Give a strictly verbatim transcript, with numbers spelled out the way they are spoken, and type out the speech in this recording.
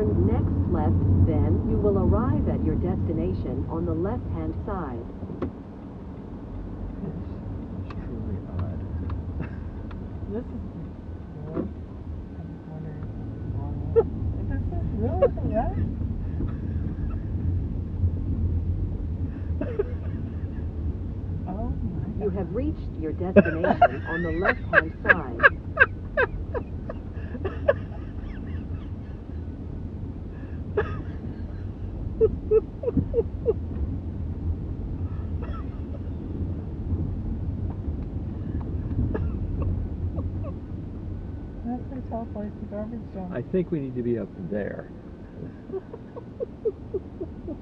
Next left, then you will arrive at your destination on the left-hand side. It's truly odd. This is cool. I'm wondering if this is normal. This is really, yeah? Oh my God. You have reached your destination on the left-hand side. That's a tall place, the garbage dump. I think we need to be up there.